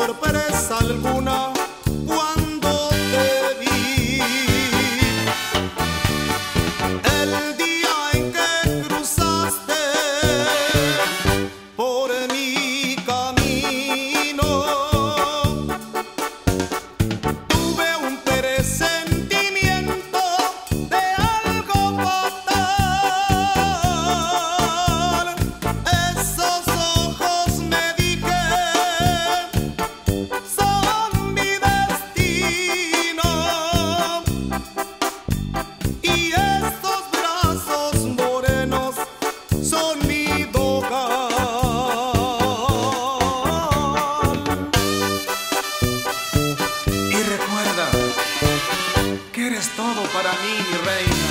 sorpresa alguna cuando te vi. El día en que cruzaste por mi camino, tuve un presentimiento de algo fatal. Esos ojos, me dije, son mi destino, y estos brazos morenos son mi dogal. Y recuerda que eres todo para mí, mi reina.